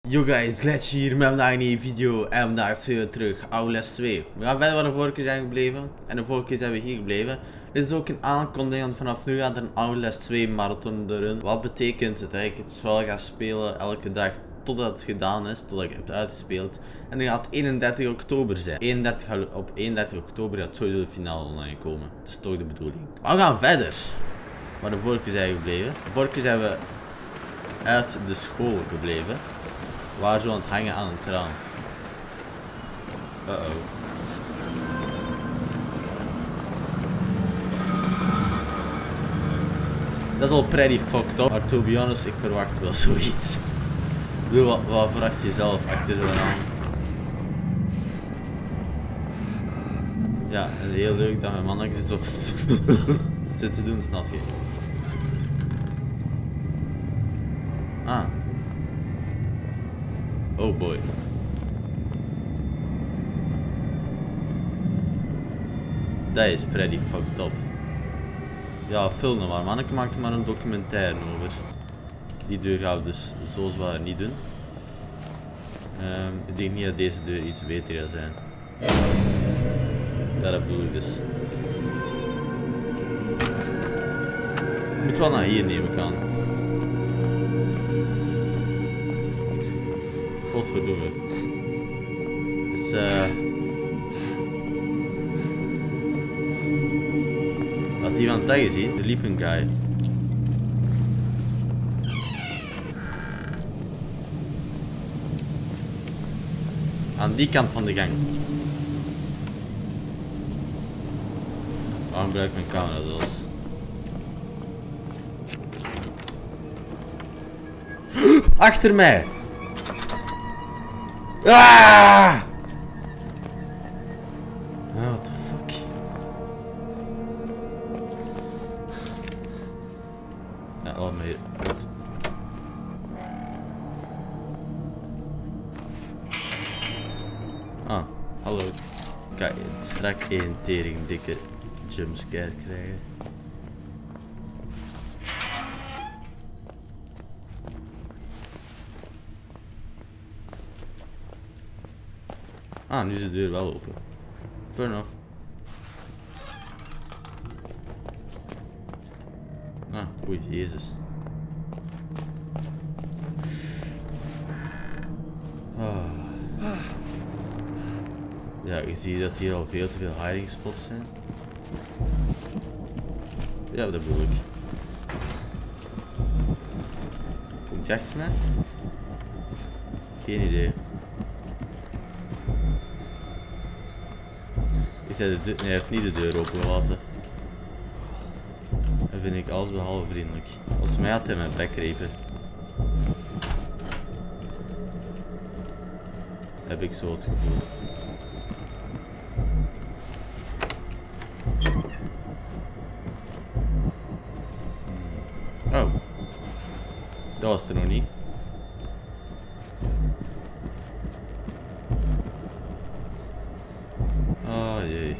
Yo guys, Glitch hier met vandaag een nieuwe video en vandaag zijn we terug, Outlast 2. We gaan verder waar we de vorige keer zijn gebleven en de vorige keer zijn we hier gebleven. Dit is ook een aankondiging, want vanaf nu gaat er een Outlast 2 marathon erin. Wat betekent het dat ik het spel ga spelen elke dag totdat het gedaan is, totdat ik het heb uitgespeeld. En dan gaat het 31 oktober zijn. Op 31 oktober gaat sowieso de finale online komen. Dat is toch de bedoeling. Maar we gaan verder. Waar de vorige keer zijn we gebleven. De vorige keer zijn we uit de school gebleven. We waren zo aan het hangen aan een traan. Uh-oh. Dat is al pretty fucked up. Maar to be honest, ik verwacht wel zoiets. Ik bedoel, wat verwacht je zelf achter zo'n aan? Ja, en heel leuk dat mijn mannetje zo zit te doen, snap je? Ah. Oh boy. Dat is pretty fucked up. Ja, film maar. Manneke maakt er maar een documentaire over. Die deur gaan we dus zo zwaar niet doen. Ik denk niet dat deze deur iets beter gaat zijn. Ja, dat bedoel ik dus. Ik moet wel naar hier nemen gaan. Godverdomme. Dus had iemand dat gezien? Er liep een guy. Aan die kant van de gang. Waarom gebruik ik mijn camera zelfs? Achter mij! Ah! Oh, what the fuck? Ja, oh nee, goed. Ah, hallo. Ik ga straks één tering dikke jumpscare krijgen. Ah, nu is de deur wel open. Fair enough. Ah, oei, jezus. Ah. Ja, je ziet dat hier al veel te veel hiding spots zijn. Ja, dat bedoel ik. Komt je achter mij? Geen idee. Nee, hij heeft niet de deur opengelaten. Dat vind ik allesbehalve vriendelijk. Volgens mij had hij mijn bek repen. Heb ik zo het gevoel. Oh. Dat was er nog niet. Oh jee.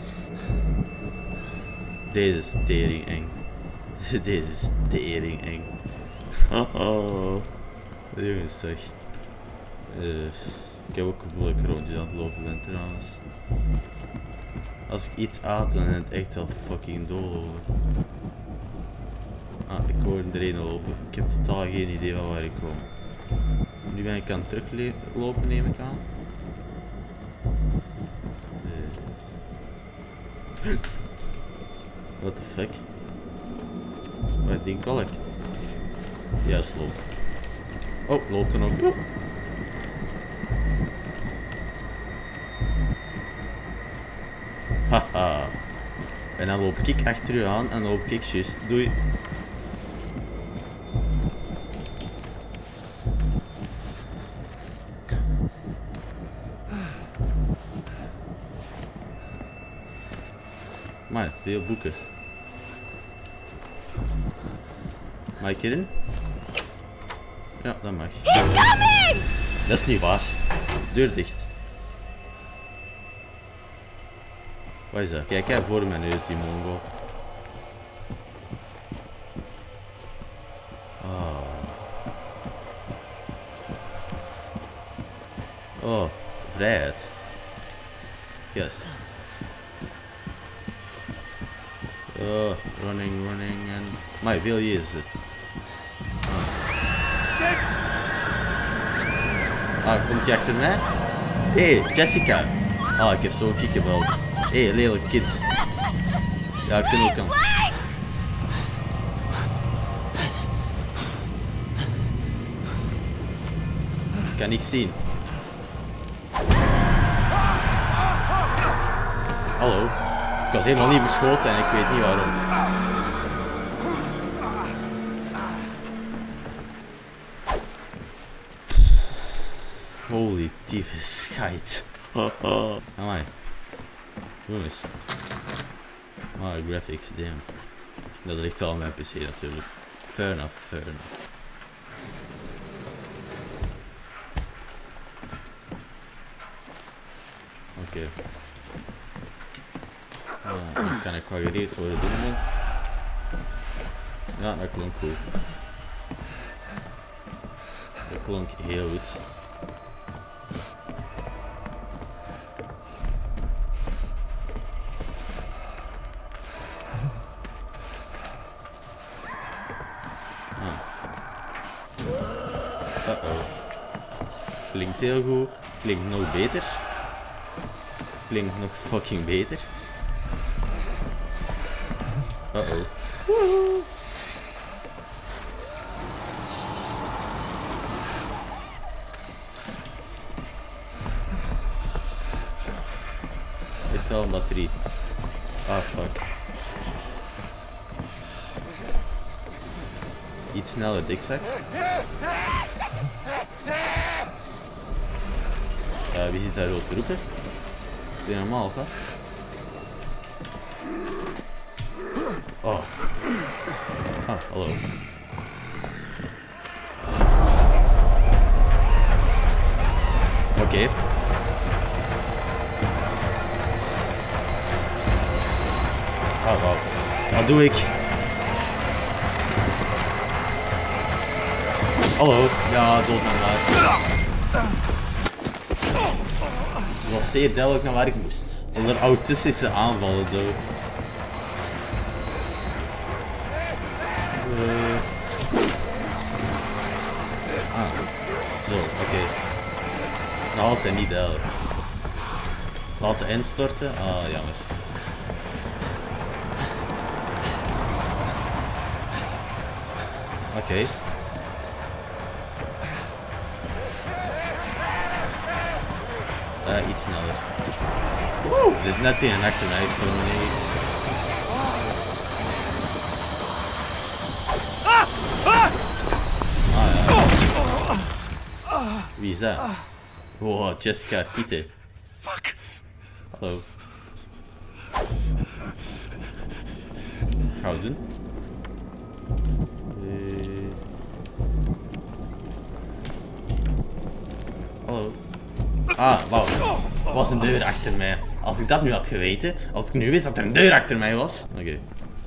Deze is tering eng. Deze is tering eng. Oh. Jongens zeg. Ik heb ook het gevoel dat ik rondjes aan het lopen ben trouwens. Als ik iets aat dan is het echt wel fucking dol over. Ah, ik hoorde er een lopen. Ik heb totaal geen idee van waar ik kom. Nu ben ik aan het teruglopen neem ik aan. What the fuck? Wat denk wel ik? Juist loop. Oh, loopt er nog. Haha. En dan loop ik achter u aan en dan loop ik juist. Doei. Maar veel boeken. Mag ik hierin? Ja, dat mag. Dat is niet waar. Deur dicht. Wat is dat? Kijk, voor mijn neus die mongo. Oh, vrijheid. Juist. Oh, running en... Maar veel jezus. Shit! Ah, komt hij achter mij? Hé, Jessica. Ah, ik heb zo'n kikkerbal. Hé, lelijk kind. Ja, ik zie ook aan. Ik kan niks zien. Hallo. Ik was helemaal niet verschoten en ik weet niet waarom. Holy tyfus, scheid. Amai. Jongens. Ah, graphics, damn. Dat ligt wel aan mijn PC natuurlijk. Fair enough, fair enough. Oké. Dan kan ik qua gereed worden doen. Ja, dat klonk goed. Dat klonk heel goed. Klinkt heel goed. Klinkt nog beter. Klinkt nog fucking beter. Uh-oh. Heeft wel een batterie. Ah, fuck. Iets sneller, dikzak. Wie zit daar zo te roepen? Is dit normaal of wat? Oh. Ah, hallo. Oké. Oh, wow. Wat doe ik? Hallo. Ja, dood me maar. Het was zeer duidelijk naar waar ik moest. Onder autistische aanvallen, though. Zo, oké. Nog altijd niet duidelijk. Laten instorten? Ah, jammer. Oké. Iets sneller. Er is net een achter mij gesprongen. Wie is dat? Wow, Jessica, Tiete. Fuck. Hallo. Gaan we doen? Hallo. Ah, wauw. Er was een deur achter mij. Als ik dat nu had geweten, als ik nu wist dat er een deur achter mij was. Oké.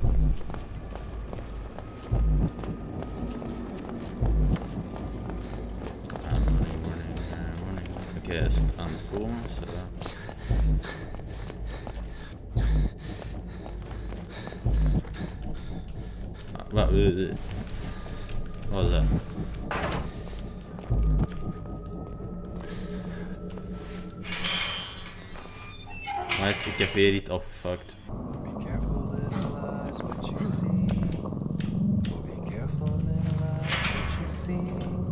Oké, hij is aan het komen. Wat was dat? Maar ik heb weer iets opgefuckt. Be careful, little eyes, what you see. Be careful, little eyes, what you see.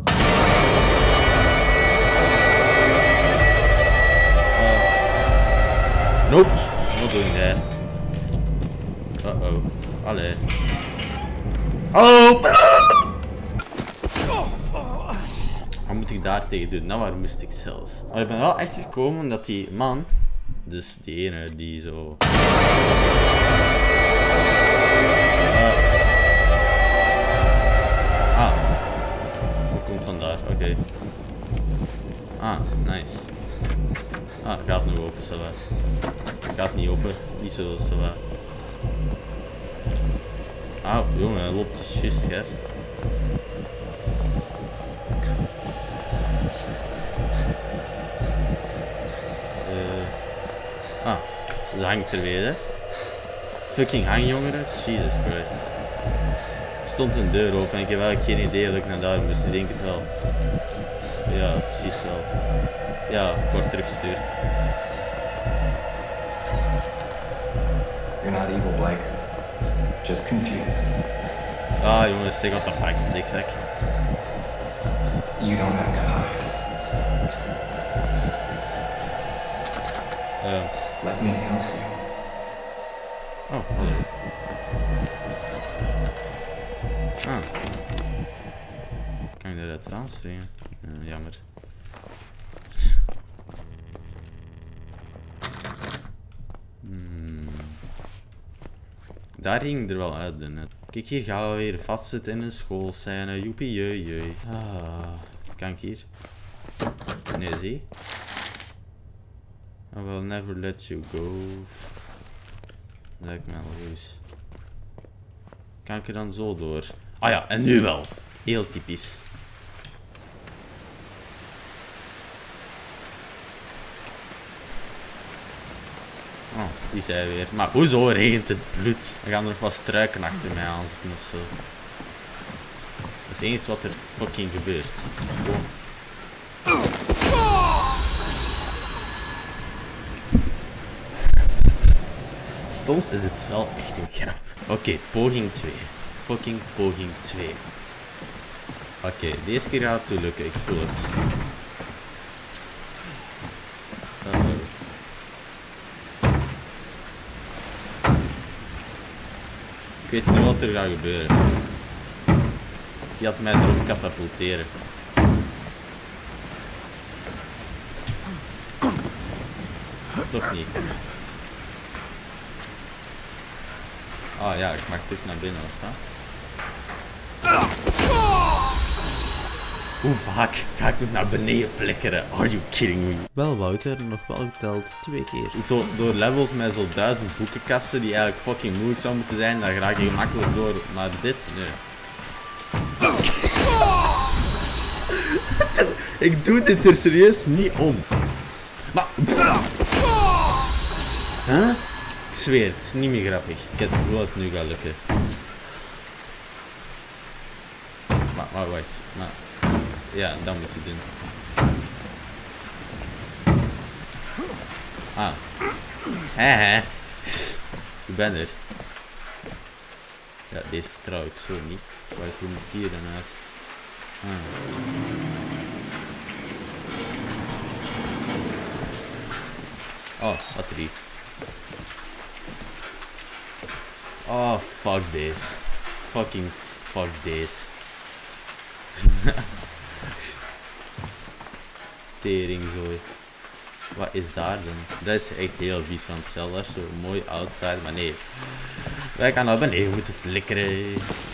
Nope, not doing that. Uh-oh. Allee. Oh! Wat moet ik daar tegen doen? Nou, waar moest ik zelfs? Maar ik ben wel echt gekomen dat die man, dus die ene die zo... Hoe komt vandaar? Oké. Ah, nice. Ah, gaat nu open, ça va. Gaat niet open, niet zo, ça va. Ah, jongen, hij loopt juist, gast. hangt er weer, hè. Fucking hangjongeren. Jesus Christ. Er stond een deur open en ik heb wel geen idee dat ik naar daar moest. Ik denk het wel. Ja, precies wel. Ja, ik word teruggestuurd. You're not evil, Blake. Just confused. Ah, jongens, zeg wat dat pakt, zigzag. You don't have to hide. Let me help you. Oh, hallo. Ah. Kan ik eruit transfereren? Jammer. Daar ging er wel uit, net. Kijk, hier gaan we weer vastzitten in een schoolscène. Joepie, jee. Ah, kan ik hier? Nee, zie. I will never let you go. Lijkt me wel logisch. Kan ik er dan zo door? Ah ja, en nu wel. Heel typisch. Oh, die zei weer. Maar hoezo regent het bloed? Er gaan er nog wat struiken achter mij aan zitten ofzo. Dat is eens wat er fucking gebeurt. Gewoon. Soms is het spel echt een grap. Oké, poging 2. Fucking poging 2. Oké, deze keer gaat het toe lukken, ik voel het. Ik weet niet wat er gaat gebeuren. Die had mij erop katapulteren. Of toch niet? Ah ja, ik mag terug naar binnen of wat? Hoe vaak ga ik nog naar beneden flikkeren? Are you kidding me? Wel Wouter, nog wel geteld 2 keer. Zo door levels met zo'n 1000 boekenkasten die eigenlijk fucking moeilijk zou moeten zijn, daar raak je gemakkelijk door. Maar dit, nee. Ik doe dit er serieus niet om. Maar... Huh? Ik zweer het, niet meer grappig. Ik heb het gevoel dat het nu gaat lukken. Maar wacht, maar... Ja, dat moet je doen. Ah. Hè. Ik ben er. Ja, deze vertrouw ik zo niet. Wacht, hoe moet ik hier dan uit? Oh, batterie. Oh, fuck this. Fucking fuck this. Teringzooi. Wat is daar dan? Dat is echt heel vies van het spel. Dat is zo mooi outside, maar nee. Wij gaan naar beneden moeten flikkeren.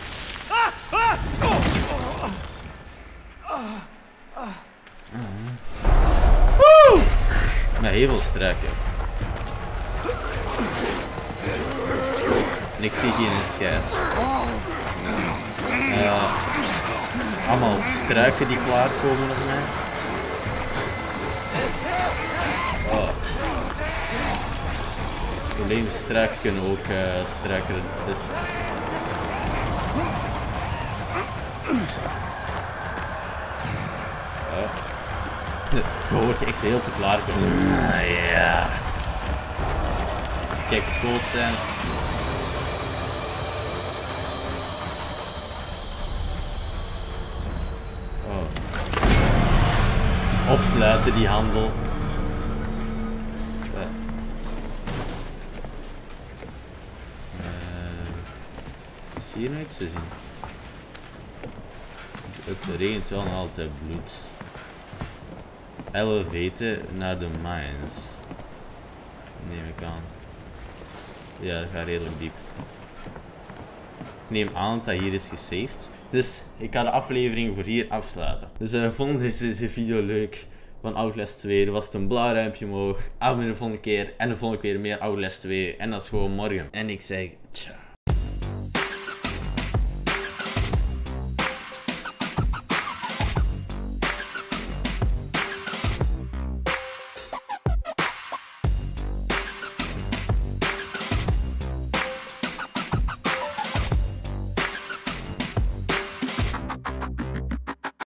Met heel veel struiken. En ik zie geen scheid. Allemaal struiken die klaarkomen op mij. Oh. Het probleem is, struiken kunnen ook struikeren. Dus. Je hoort echt zo heel te klaarkomen. Ja. Kijk, schools zijn. Opsluiten die handel. Is hier nog iets te zien? Het regent wel nog altijd bloed. Elevator naar de mines. Neem ik aan. Ja, dat gaat redelijk diep. Ik neem aan dat hier is gesaved. Dus ik ga de aflevering voor hier afsluiten. Dus vond deze video leuk van Outlast 2. Er was een blauw ruimpje omhoog. Abonneer de volgende keer. En de volgende keer meer Outlast 2. En dat is gewoon morgen. En ik zeg ciao.